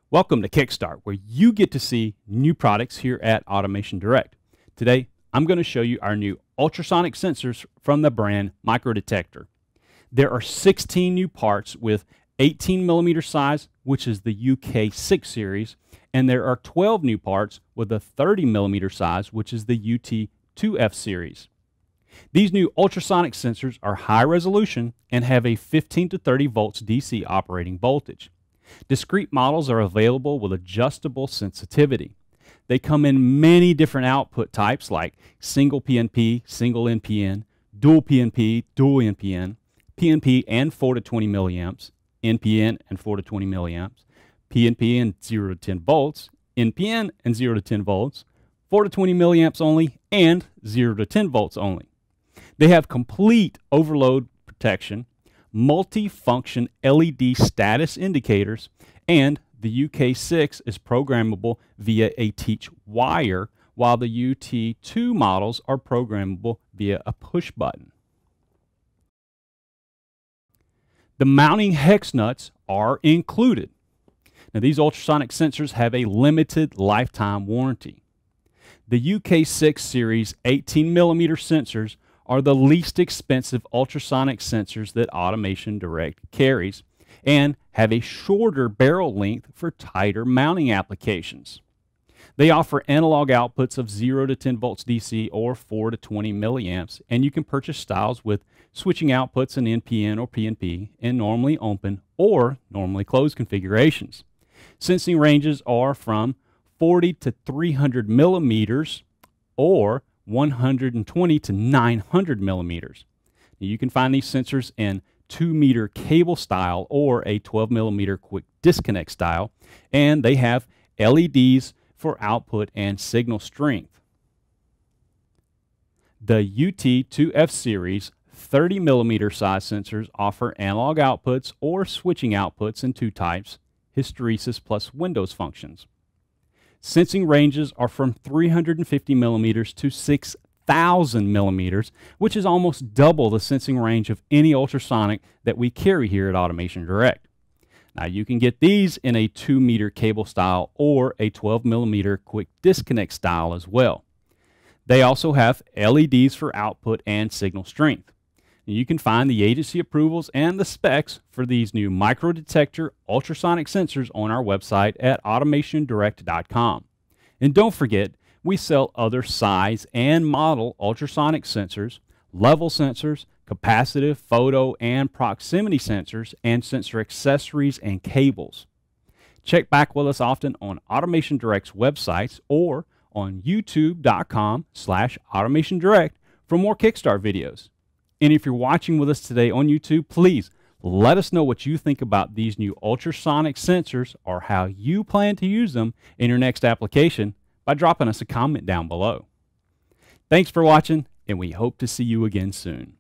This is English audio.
Welcome to Kickstart, where you get to see new products here at Automation Direct. Today, I'm going to show you our new ultrasonic sensors from the brand Microdetector. There are 16 new parts with 18 millimeter size, which is the UK6 series, and there are 12 new parts with a 30 millimeter size, which is the UT2F series. These new ultrasonic sensors are high resolution and have a 15 to 30 volts DC operating voltage. Discrete models are available with adjustable sensitivity. They come in many different output types like single PNP, single NPN, dual PNP, dual NPN, PNP and 4 to 20 milliamps, NPN and 4 to 20 milliamps, PNP and 0 to 10 volts, NPN and 0 to 10 volts, 4 to 20 milliamps only, and 0 to 10 volts only. They have complete overload protection, multi-function LED status indicators, and the UK6 is programmable via a teach wire, while the UT2 models are programmable via a push button. The mounting hex nuts are included. Now, these ultrasonic sensors have a limited lifetime warranty. The UK6 series 18 millimeter sensors are the least expensive ultrasonic sensors that Automation Direct carries and have a shorter barrel length for tighter mounting applications. They offer analog outputs of 0 to 10 volts DC or 4 to 20 milliamps, and you can purchase styles with switching outputs in NPN or PNP in normally open or normally closed configurations. Sensing ranges are from 40 to 300 millimeters or 120 to 900 millimeters. You can find these sensors in 2-meter cable style or a 12 millimeter quick disconnect style, and they have LEDs for output and signal strength. The UT2F series 30 millimeter size sensors offer analog outputs or switching outputs in two types, hysteresis plus Windows functions. Sensing ranges are from 350 millimeters to 6,000 millimeters, which is almost double the sensing range of any ultrasonic that we carry here at Automation Direct. Now, you can get these in a 2-meter cable style or a 12 millimeter quick disconnect style as well. They also have LEDs for output and signal strength. You can find the agency approvals and the specs for these new Microdetector ultrasonic sensors on our website at AutomationDirect.com. And don't forget, we sell other size and model ultrasonic sensors, level sensors, capacitive, photo, and proximity sensors, and sensor accessories and cables. Check back with us often on Automation Direct's websites or on youtube.com/AutomationDirect for more Kickstart videos. And if you're watching with us today on YouTube, please let us know what you think about these new ultrasonic sensors or how you plan to use them in your next application by dropping us a comment down below. Thanks for watching, and we hope to see you again soon.